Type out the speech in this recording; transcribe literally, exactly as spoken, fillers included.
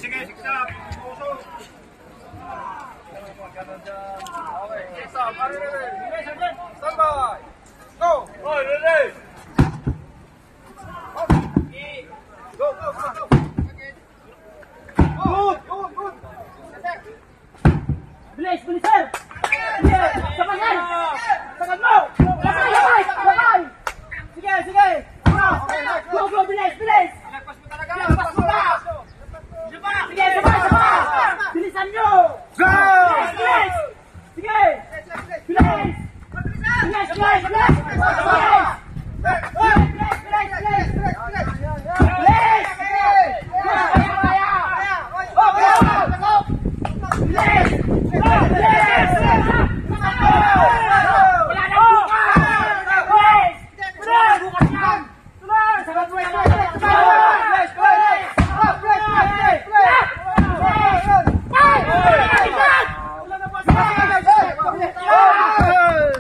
sige, siksa. Puso. Okay, siksa. Pare, ready. Stand by. Go. Oh, ready. Go, go, go, go. Good, good, good. Bilis, bilis, sir. Bilis, sabayan. Sagad mo. Labay, labay, labay. Sige, sige. Go, go, bilis, bilis. Lagpas mo talaga. Lagpas mo ba? Sige, sabay, sabay. Bilisan nyo. Go! Bilis, bilis. Sige. Bilis. Bilis, bilis, bilis.